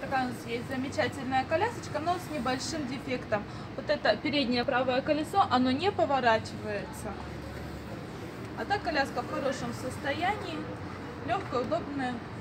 такая у нас есть замечательная колясочка, но с небольшим дефектом. Вот это переднее правое колесо, оно не поворачивается. А так коляска в хорошем состоянии, легкая, удобная.